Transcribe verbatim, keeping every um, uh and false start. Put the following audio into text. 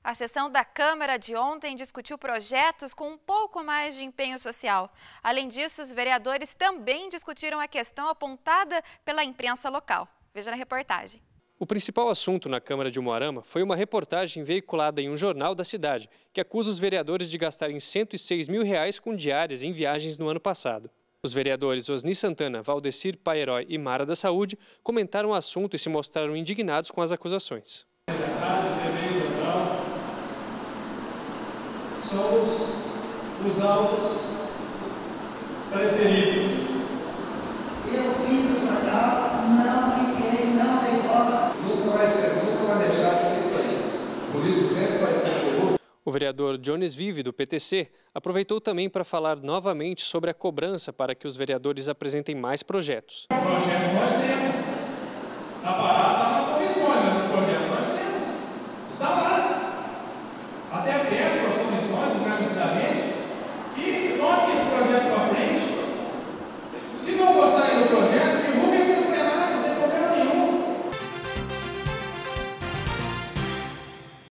A sessão da Câmara de ontem discutiu projetos com um pouco mais de empenho social. Além disso, os vereadores também discutiram a questão apontada pela imprensa local. Veja na reportagem. O principal assunto na Câmara de Umuarama foi uma reportagem veiculada em um jornal da cidade, que acusa os vereadores de gastarem cento e seis mil reais com diárias em viagens no ano passado. Os vereadores Osni Santana, Valdecir Paerói e Mara da Saúde comentaram o assunto e se mostraram indignados com as acusações. São os, os autos preferidos. Eu vim no jornal, não liguei, não dei bola. Nunca vai ser, nunca vai deixar de ser isso aí. O político sempre vai ser corrupto. O vereador Jones Vive, do P T C, aproveitou também para falar novamente sobre a cobrança para que os vereadores apresentem mais projetos. Projetos nós temos. A